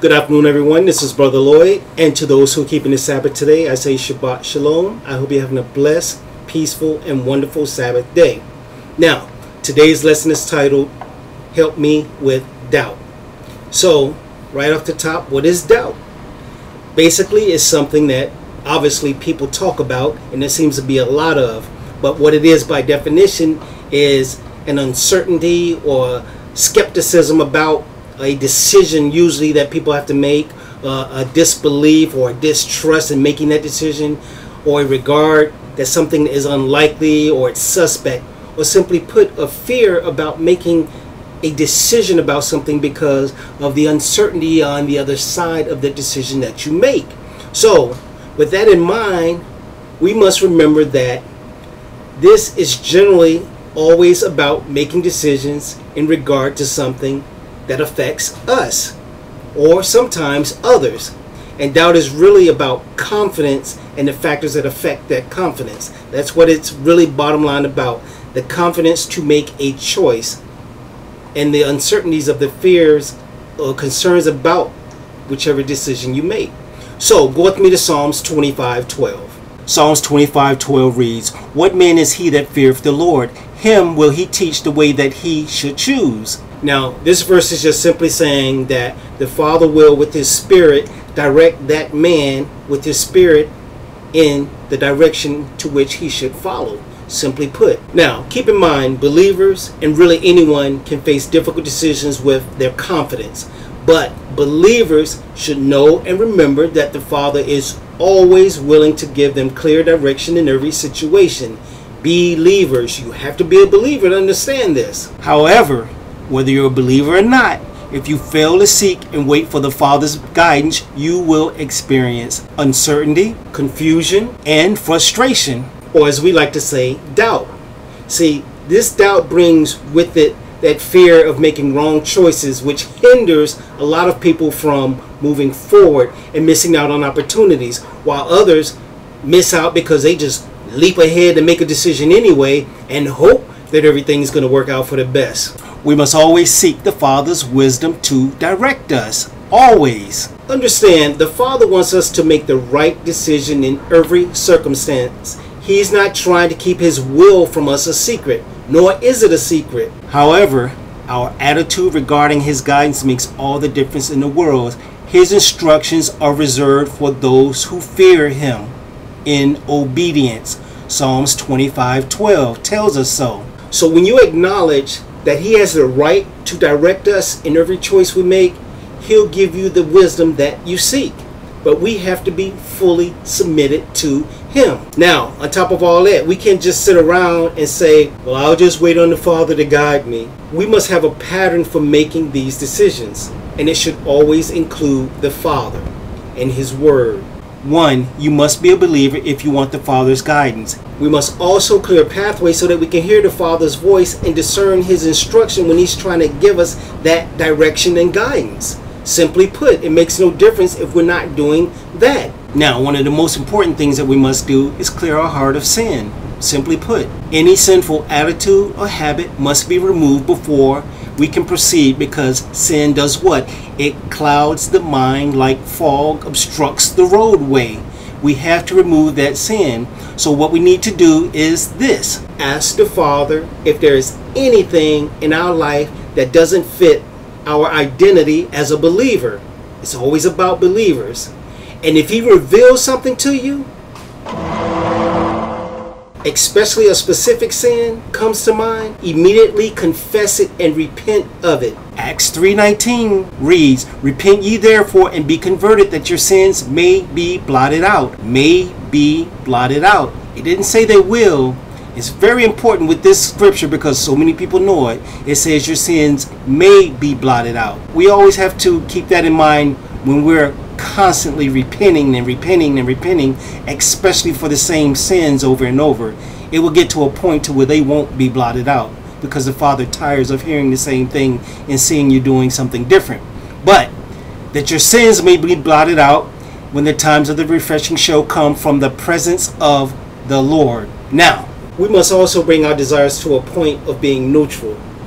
Good afternoon, everyone. This is Brother Lloyd, and to those who are keeping the Sabbath today, I say Shabbat Shalom. I hope you're having a blessed, peaceful, and wonderful Sabbath day. Now, today's lesson is titled, Help Me with Doubt. So, right off the top, what is doubt? Basically, it's something that obviously people talk about, and there seems to be a lot of, but what it is by definition is an uncertainty or skepticism about a decision usually that people have to make, a disbelief or a distrust in making that decision, or a regard that something is unlikely or it's suspect, or simply put, a fear about making a decision about something because of the uncertainty on the other side of the decision that you make. So with that in mind, we must remember that this is generally always about making decisions in regard to something that affects us or sometimes others. And doubt is really about confidence and the factors that affect that confidence. That's what it's really bottom line about. The confidence to make a choice and the uncertainties of the fears or concerns about whichever decision you make. So go with me to Psalms 25:12. Psalms 25:12 reads, What man is he that feareth the Lord? Him will he teach the way that he should choose. Now, this verse is just simply saying that the Father will, with His Spirit, direct that man with His Spirit in the direction to which he should follow, simply put. Now, keep in mind, believers and really anyone can face difficult decisions with their confidence. But believers should know and remember that the Father is always willing to give them clear direction in every situation. Believers, you have to be a believer to understand this. However, whether you're a believer or not, if you fail to seek and wait for the Father's guidance, you will experience uncertainty, confusion, and frustration, or as we like to say, doubt. See, this doubt brings with it that fear of making wrong choices, which hinders a lot of people from moving forward and missing out on opportunities, while others miss out because they just leap ahead and make a decision anyway and hope that everything's going to work out for the best. We must always seek the Father's wisdom to direct us. Always. Understand, the Father wants us to make the right decision in every circumstance. He's not trying to keep His will from us a secret, nor is it a secret. However, our attitude regarding His guidance makes all the difference in the world. His instructions are reserved for those who fear Him in obedience. Psalms 25:12 tells us so. So when you acknowledge that He has the right to direct us in every choice we make, He'll give you the wisdom that you seek. But we have to be fully submitted to Him. Now, on top of all that, we can't just sit around and say, well, I'll just wait on the Father to guide me. We must have a pattern for making these decisions, and it should always include the Father and His Word. 1. You must be a believer if you want the Father's guidance. We must also clear a pathway so that we can hear the Father's voice and discern His instruction when He's trying to give us that direction and guidance. Simply put, it makes no difference if we're not doing that. Now, one of the most important things that we must do is clear our heart of sin. Simply put, any sinful attitude or habit must be removed before we can proceed, because sin does what? It clouds the mind like fog obstructs the roadway. We have to remove that sin. So what we need to do is this. Ask the Father if there is anything in our life that doesn't fit our identity as a believer. It's always about believers. And if He reveals something to you, especially a specific sin comes to mind, immediately confess it and repent of it. Acts 3:19 reads, Repent ye therefore and be converted, that your sins may be blotted out. May be blotted out. It didn't say they will. It's very important with this scripture because so many people know it. It says your sins may be blotted out. We always have to keep that in mind when we're constantly repenting and repenting and repenting, especially for the same sins over and over. It will get to a point to where they won't be blotted out because the Father tires of hearing the same thing and seeing you doing something different. But that your sins may be blotted out when the times of the refreshing shall come from the presence of the Lord. Now, we must also bring our desires to a point of being neutral.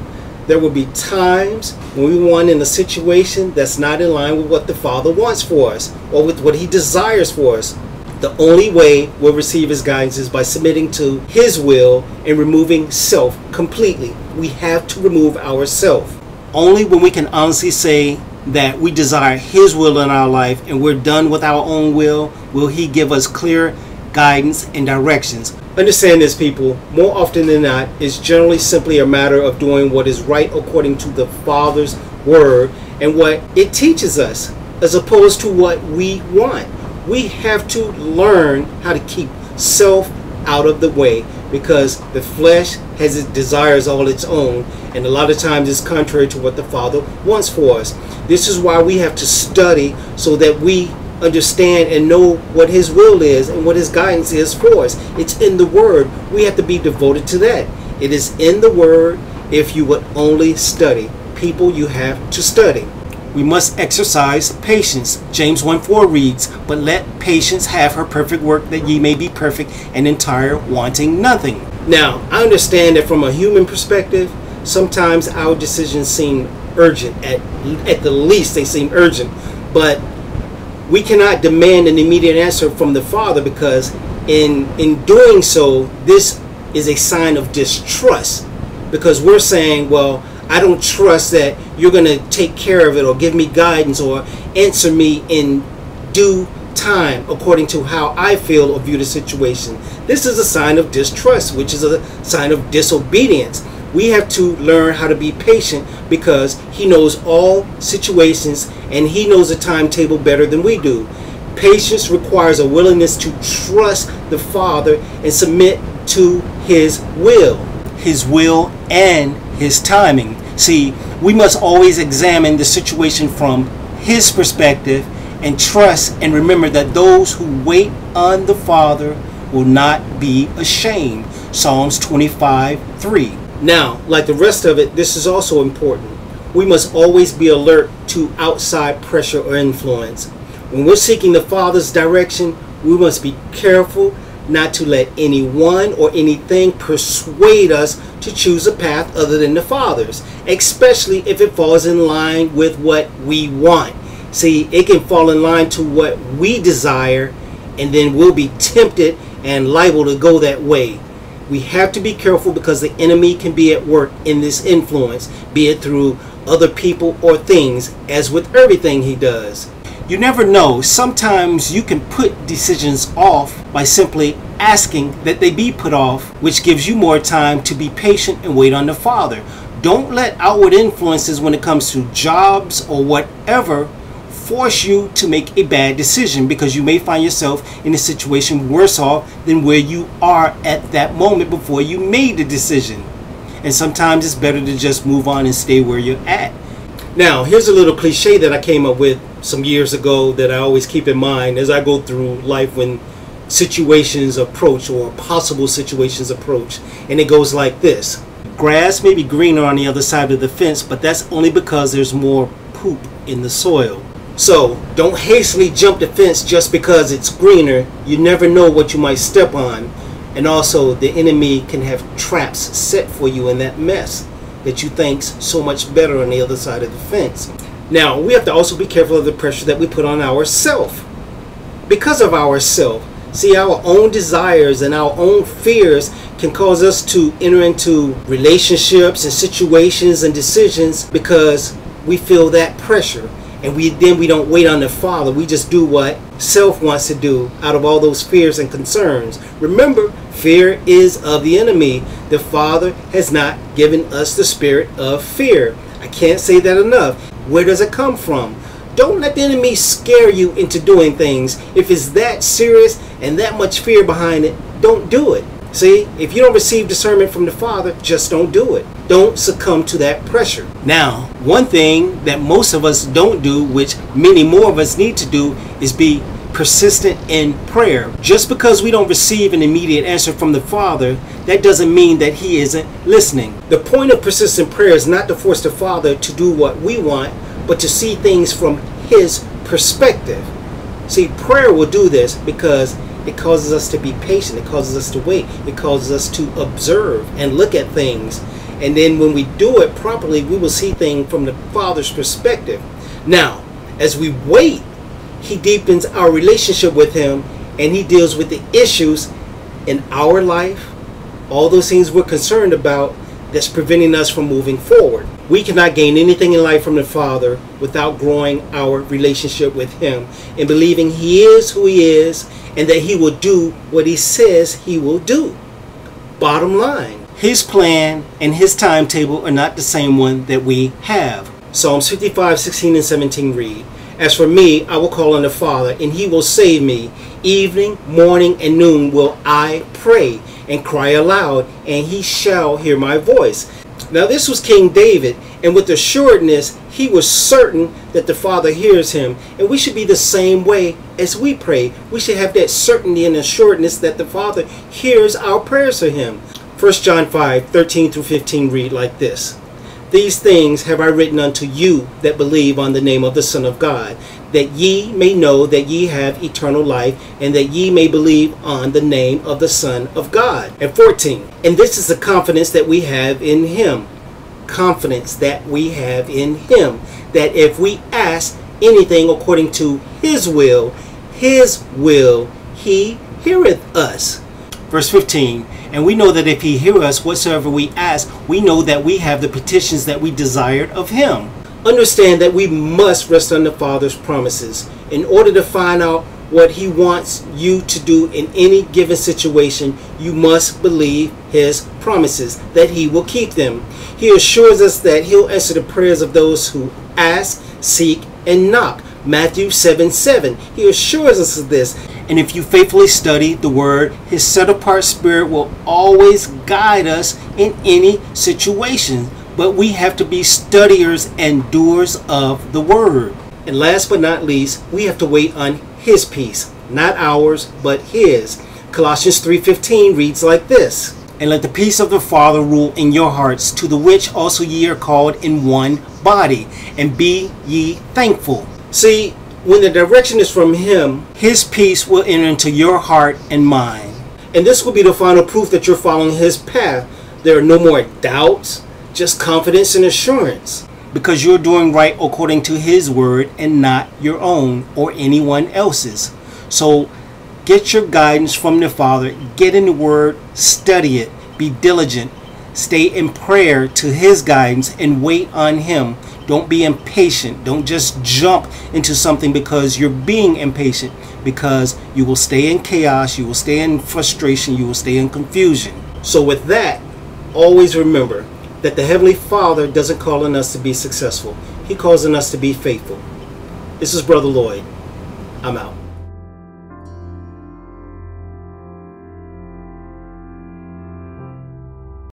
There will be times when we want in a situation that's not in line with what the Father wants for us or with what He desires for us. The only way we'll receive His guidance is by submitting to His will and removing self completely. We have to remove ourselves. Only when we can honestly say that we desire His will in our life and we're done with our own will He give us clear guidance and directions. Understand this, people. More often than not, it's generally simply a matter of doing what is right according to the Father's word and what it teaches us, as opposed to what we want. We have to learn how to keep self out of the way, because the flesh has its desires all its own, and a lot of times it's contrary to what the Father wants for us. This is why we have to study, so that we understand and know what His will is and what His guidance is for us. It's in the Word. We have to be devoted to that. It is in the Word. If you would only study, people, you have to study. We must exercise patience. James 1:4 reads, "But let patience have her perfect work, that ye may be perfect and entire, wanting nothing." Now, I understand that from a human perspective, sometimes our decisions seem urgent. At the least, they seem urgent. But we cannot demand an immediate answer from the Father, because in doing so, this is a sign of distrust, because we're saying, well, I don't trust that you're going to take care of it or give me guidance or answer me in due time according to how I feel or view the situation. This is a sign of distrust, which is a sign of disobedience. We have to learn how to be patient, because He knows all situations and He knows the timetable better than we do. Patience requires a willingness to trust the Father and submit to His will and His timing. See, we must always examine the situation from His perspective and trust and remember that those who wait on the Father will not be ashamed. Psalms 25:3. Now, like the rest of it, this is also important. We must always be alert to outside pressure or influence. When we're seeking the Father's direction, we must be careful not to let anyone or anything persuade us to choose a path other than the Father's, especially if it falls in line with what we want. See, it can fall in line to what we desire, and then we'll be tempted and liable to go that way. We have to be careful, because the enemy can be at work in this influence, be it through other people or things, as with everything he does. You never know. Sometimes you can put decisions off by simply asking that they be put off, which gives you more time to be patient and wait on the Father. Don't let outward influences when it comes to jobs or whatever force you to make a bad decision, because you may find yourself in a situation worse off than where you are at that moment before you made the decision. And sometimes it's better to just move on and stay where you're at. Now, here's a little cliche that I came up with some years ago that I always keep in mind as I go through life when situations approach, or possible situations approach. And it goes like this: grass may be greener on the other side of the fence, but that's only because there's more poop in the soil. So don't hastily jump the fence just because it's greener. You never know what you might step on. And also, the enemy can have traps set for you in that mess that you think's so much better on the other side of the fence. Now, we have to also be careful of the pressure that we put on ourselves. Because of ourselves, see, our own desires and our own fears can cause us to enter into relationships and situations and decisions because we feel that pressure. And we don't wait on the Father. We just do what self wants to do out of all those fears and concerns. Remember, fear is of the enemy. The Father has not given us the spirit of fear. I can't say that enough. Where does it come from? Don't let the enemy scare you into doing things. If it's that serious and that much fear behind it, don't do it. See, if you don't receive discernment from the Father, just don't do it. Don't succumb to that pressure. Now, one thing that most of us don't do, which many more of us need to do, is be persistent in prayer. Just because we don't receive an immediate answer from the Father, that doesn't mean that He isn't listening. The point of persistent prayer is not to force the Father to do what we want, but to see things from His perspective. See, prayer will do this because it causes us to be patient. It causes us to wait. It causes us to observe and look at things And then when we do it properly, we will see things from the Father's perspective. Now, as we wait, he deepens our relationship with him, and he deals with the issues in our life, all those things we're concerned about that's preventing us from moving forward. We cannot gain anything in life from the Father without growing our relationship with him and believing he is who he is and that he will do what he says he will do. Bottom line, his plan and his timetable are not the same one that we have. Psalms 55:16 and 17 read, "As for me, I will call on the Father, and he will save me. Evening, morning, and noon will I pray and cry aloud, and he shall hear my voice." Now this was King David, and with assuredness, he was certain that the Father hears him. And we should be the same way as we pray. We should have that certainty and assuredness that the Father hears our prayers for him. 1 John 5:13 through 15 read like this, "These things have I written unto you that believe on the name of the Son of God, that ye may know that ye have eternal life, and that ye may believe on the name of the Son of God." And 14, "And this is the confidence that we have in him." Confidence that we have in him, that if we ask anything according to his will, he heareth us. Verse 15, "And we know that if he hear us whatsoever we ask, we know that we have the petitions that we desired of him." Understand that we must rest on the Father's promises. In order to find out what he wants you to do in any given situation, you must believe his promises, that he will keep them. He assures us that he'll answer the prayers of those who ask, seek, and knock. Matthew 7:7. He assures us of this. And if you faithfully study the word, his set-apart spirit will always guide us in any situation. But we have to be studiers and doers of the word. And last but not least, we have to wait on his peace, not ours, but his. Colossians 3:15 reads like this, "And let the peace of the Father rule in your hearts, to the which also ye are called in one body, and be ye thankful." See, when the direction is from him, his peace will enter into your heart and mind. And this will be the final proof that you're following his path. There are no more doubts, just confidence and assurance, because you're doing right according to his word and not your own or anyone else's. So get your guidance from the Father, get in the word, study it, be diligent, stay in prayer to his guidance, and wait on him. Don't be impatient. Don't just jump into something because you're being impatient, because you will stay in chaos, you will stay in frustration, you will stay in confusion. So with that, always remember that the Heavenly Father doesn't call on us to be successful. He calls on us to be faithful. This is Brother Lloyd. I'm out.